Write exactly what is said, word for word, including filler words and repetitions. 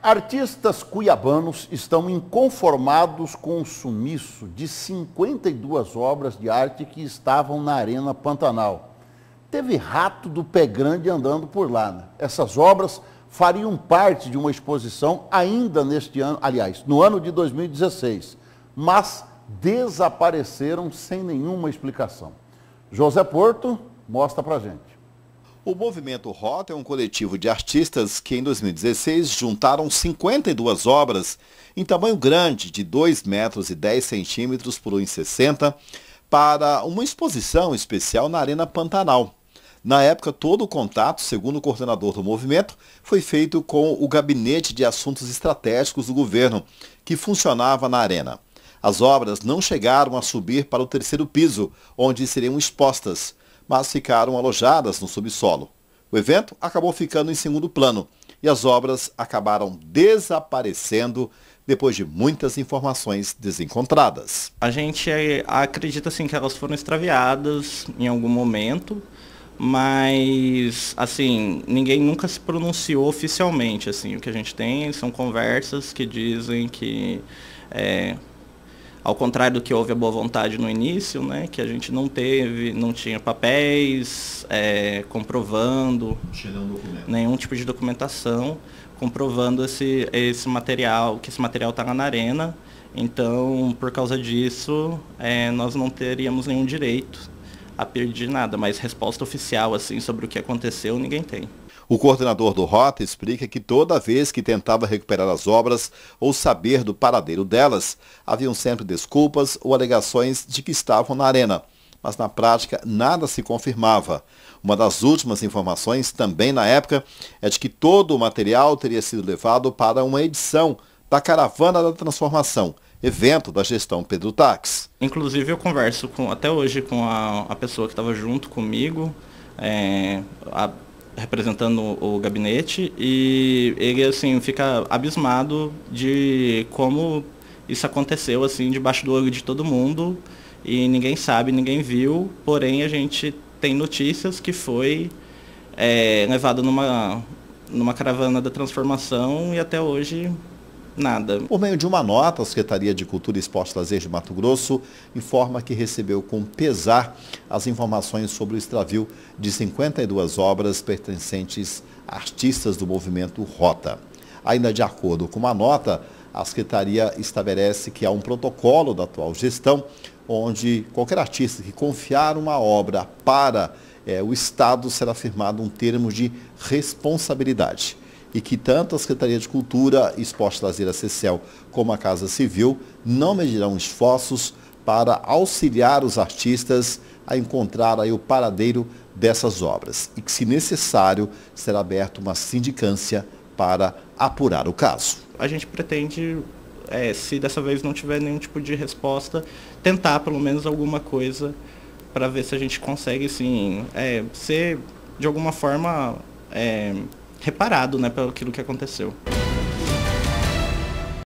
Artistas cuiabanos estão inconformados com o sumiço de cinquenta e duas obras de arte que estavam na Arena Pantanal. Teve rato do pé grande andando por lá, né? Essas obras fariam parte de uma exposição ainda neste ano, aliás, no ano de dois mil e dezesseis, mas desapareceram sem nenhuma explicação. José Porto mostra pra gente. O Movimento Rota é um coletivo de artistas que em dois mil e dezesseis juntaram cinquenta e duas obras em tamanho grande, de dois metros e dez centímetros por um metro e sessenta, para uma exposição especial na Arena Pantanal. Na época, todo o contato, segundo o coordenador do movimento, foi feito com o Gabinete de Assuntos Estratégicos do governo, que funcionava na arena. As obras não chegaram a subir para o terceiro piso, onde seriam expostas, mas ficaram alojadas no subsolo. O evento acabou ficando em segundo plano e as obras acabaram desaparecendo depois de muitas informações desencontradas. A gente acredita assim, que elas foram extraviadas em algum momento, mas assim, ninguém nunca se pronunciou oficialmente. Assim, o que a gente tem são conversas que dizem que, é, ao contrário do que houve a boa vontade no início, né, que a gente não teve, não tinha papéis é, comprovando nenhum tipo de documentação, comprovando esse, esse material, que esse material está lá na arena. Então, por causa disso, é, nós não teríamos nenhum direito a pedir nada, mas resposta oficial assim sobre o que aconteceu ninguém tem. O coordenador do Rota explica que toda vez que tentava recuperar as obras ou saber do paradeiro delas, haviam sempre desculpas ou alegações de que estavam na arena, mas na prática nada se confirmava. Uma das últimas informações, também na época, é de que todo o material teria sido levado para uma edição da Caravana da Transformação, evento da gestão Pedro Taques. Inclusive eu converso com, até hoje com a, a pessoa que estava junto comigo, é, a, representando o gabinete, e ele assim fica abismado de como isso aconteceu assim debaixo do olho de todo mundo e ninguém sabe, ninguém viu, porém a gente tem notícias que foi é, levado numa, numa caravana da transformação e até hoje nada. Por meio de uma nota, a Secretaria de Cultura, Esporte e Lazer de Mato Grosso informa que recebeu com pesar as informações sobre o extravio de cinquenta e duas obras pertencentes a artistas do movimento Rota. Ainda de acordo com uma nota, a Secretaria estabelece que há um protocolo da atual gestão, onde qualquer artista que confiar uma obra para é, o Estado será firmado um termo de responsabilidade. E que tanto a Secretaria de Cultura, Esporte e Lazer, a Cecel, como a Casa Civil não medirão esforços para auxiliar os artistas a encontrar aí o paradeiro dessas obras. E que, se necessário, será aberta uma sindicância para apurar o caso. A gente pretende, é, se dessa vez não tiver nenhum tipo de resposta, tentar pelo menos alguma coisa para ver se a gente consegue, assim, é, ser de alguma forma... É, reparado, né, pelo aquilo que aconteceu.